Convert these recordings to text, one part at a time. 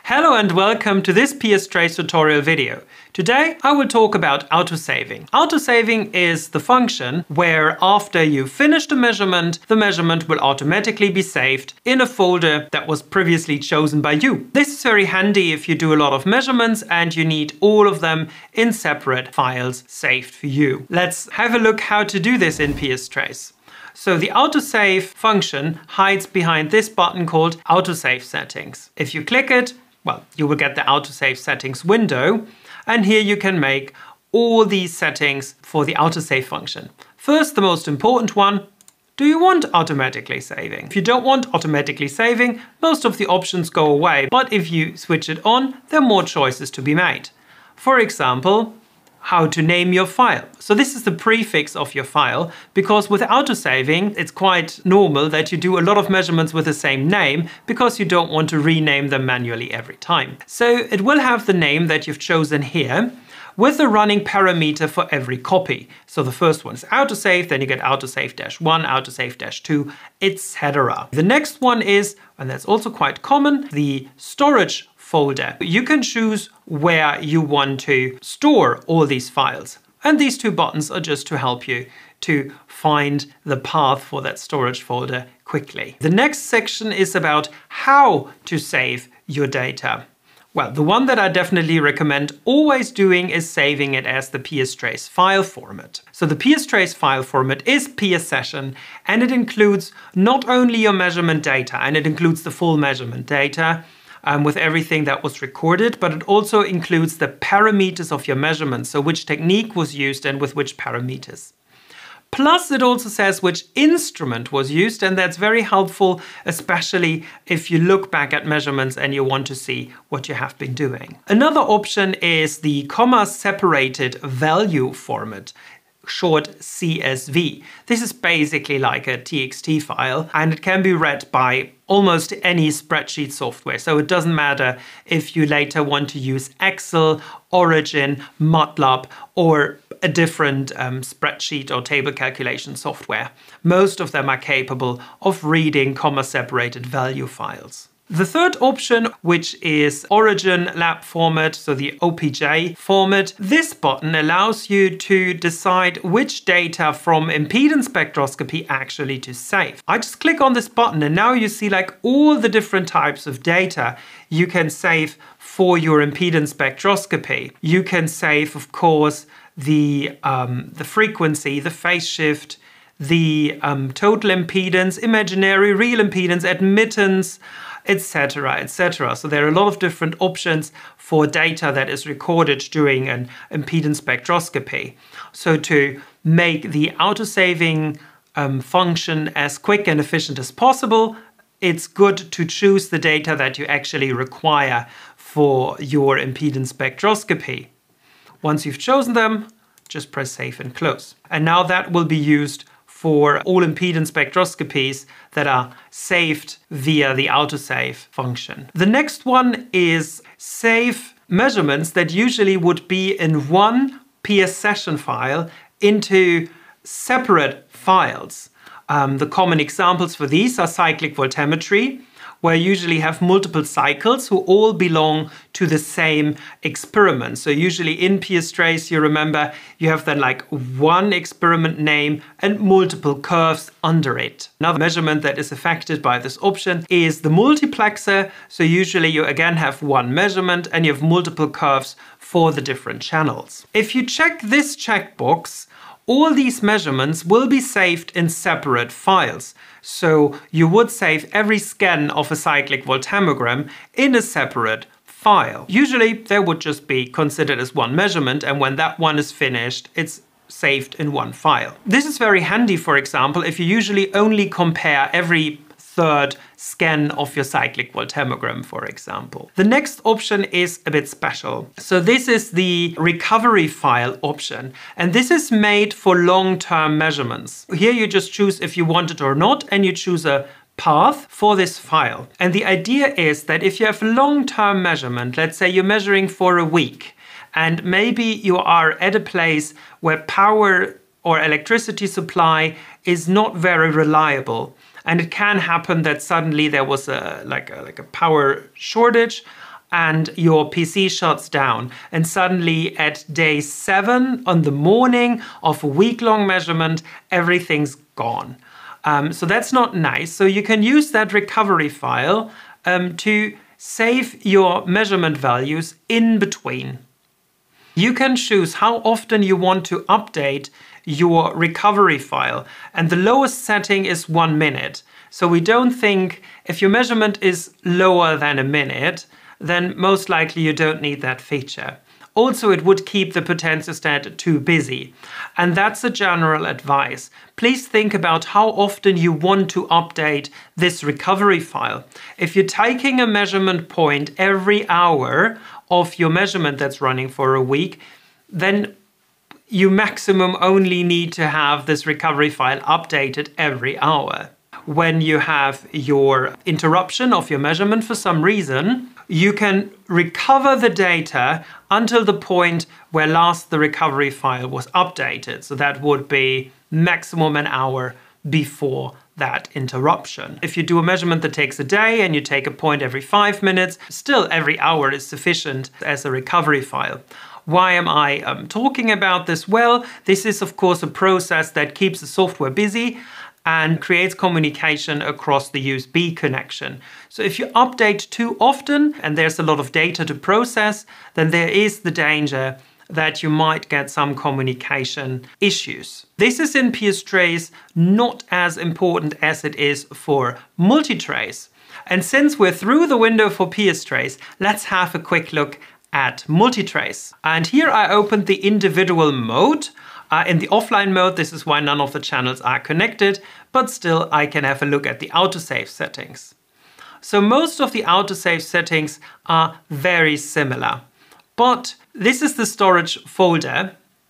Hello and welcome to this PSTrace tutorial video. Today I will talk about autosaving. Autosaving is the function where after you finish the measurement will automatically be saved in a folder that was previously chosen by you. This is very handy if you do a lot of measurements and you need all of them in separate files saved for you. Let's have a look how to do this in PSTrace. So the autosave function hides behind this button called autosave settings. If you click it, well, you will get the autosave settings window, and here you can make all these settings for the autosave function. First, the most important one, do you want automatically saving? If you don't want automatically saving, most of the options go away, but if you switch it on, there are more choices to be made. For example, how to name your file. So this is the prefix of your file, because with autosaving, it's quite normal that you do a lot of measurements with the same name because you don't want to rename them manually every time. So it will have the name that you've chosen here with a running parameter for every copy. So the first one is autosave, then you get autosave-1, autosave-2, etc. The next one is, and that's also quite common, the storage folder. You can choose where you want to store all these files. And these two buttons are just to help you to find the path for that storage folder quickly. The next section is about how to save your data. Well, the one that I definitely recommend always doing is saving it as the PSTrace file format. So the PSTrace file format is PS session, and it includes not only your measurement data, and it includes the full measurement data, with everything that was recorded, but it also includes the parameters of your measurement, so which technique was used and with which parameters. Plus it also says which instrument was used, and that's very helpful, especially if you look back at measurements and you want to see what you have been doing. Another option is the comma-separated value format, short CSV. This is basically like a TXT file, and it can be read by almost any spreadsheet software. So it doesn't matter if you later want to use Excel, Origin, Matlab, or a different spreadsheet or table calculation software. Most of them are capable of reading comma-separated value files. The third option, which is OriginLab format, so the OPJ format, this button allows you to decide which data from impedance spectroscopy actually to save. I just click on this button and now you see like all the different types of data you can save for your impedance spectroscopy. You can save, of course, the frequency, the phase shift, the total impedance, imaginary, real impedance, admittance, etc., etc. So there are a lot of different options for data that is recorded during an impedance spectroscopy. So to make the autosaving function as quick and efficient as possible, it's good to choose the data that you actually require for your impedance spectroscopy. Once you've chosen them, just press save and close. And now that will be used for all impedance spectroscopies that are saved via the autosave function. The next one is save measurements that usually would be in one PS session file into separate files. The common examples for these are cyclic voltammetry, where you usually have multiple cycles who all belong to the same experiment. So usually in PSTrace, you remember, you have then like one experiment name and multiple curves under it. Another measurement that is affected by this option is the multiplexer. So usually you again have one measurement and you have multiple curves for the different channels. If you check this checkbox, all these measurements will be saved in separate files. So you would save every scan of a cyclic voltammogram in a separate file. Usually they would just be considered as one measurement, and when that one is finished, it's saved in one file. This is very handy, for example, if you usually only compare every third scan of your cyclic voltammogram, for example. The next option is a bit special. So this is the recovery file option, and this is made for long-term measurements. Here you just choose if you want it or not, and you choose a path for this file. And the idea is that if you have long-term measurement, let's say you're measuring for a week, and maybe you are at a place where power or electricity supply is not very reliable, and it can happen that suddenly there was a power shortage, and your PC shuts down, and suddenly at day 7 on the morning of a week-long measurement, everything's gone. So that's not nice. So you can use that recovery file to save your measurement values in between. You can choose how often you want to update your recovery file, and the lowest setting is 1 minute. So we don't think if your measurement is lower than a minute, then most likely you don't need that feature. Also, it would keep the potentiostat too busy. And that's a general advice. Please think about how often you want to update this recovery file. If you're taking a measurement point every hour of your measurement that's running for a week, then you maximum only need to have this recovery file updated every hour. When you have your interruption of your measurement for some reason, you can recover the data until the point where last the recovery file was updated. So that would be maximum an hour before that interruption. If you do a measurement that takes a day and you take a point every 5 minutes, still every hour is sufficient as a recovery file. Why am I talking about this? Well, this is of course a process that keeps the software busy and creates communication across the USB connection. So if you update too often and there's a lot of data to process, then there is the danger that you might get some communication issues. This is in PSTrace not as important as it is for MultiTrace. And since we're through the window for PSTrace, let's have a quick look at MultiTrace. And here I opened the individual mode. In the offline mode, this is why none of the channels are connected, but still I can have a look at the autosave settings. So most of the autosave settings are very similar, but this is the storage folder,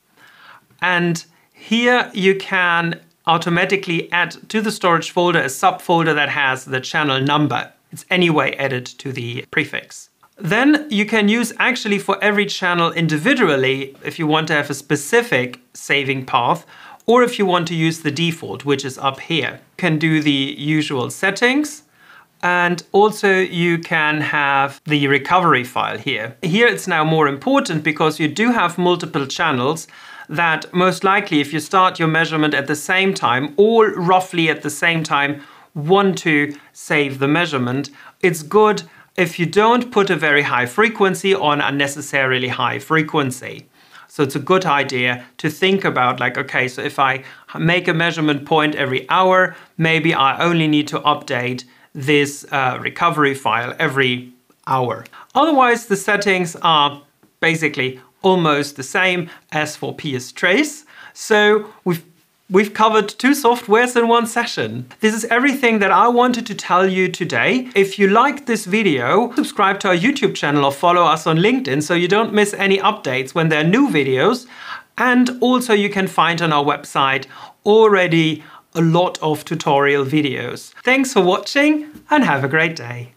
and here you can automatically add to the storage folder a subfolder that has the channel number. It's anyway added to the prefix. Then you can use actually for every channel individually if you want to have a specific saving path, or if you want to use the default, which is up here. You can do the usual settings, and also you can have the recovery file here. Here it's now more important because you do have multiple channels that most likely if you start your measurement at the same time, or roughly at the same time, want to save the measurement. It's good if you don't put a very high frequency on unnecessarily high frequency. So it's a good idea to think about like, okay, so if I make a measurement point every hour, maybe I only need to update this recovery file every hour. Otherwise, the settings are basically almost the same as for PSTrace. So we've covered 2 softwares in 1 session. This is everything that I wanted to tell you today. If you liked this video, subscribe to our YouTube channel or follow us on LinkedIn so you don't miss any updates when there are new videos. And also you can find on our website already a lot of tutorial videos. Thanks for watching and have a great day.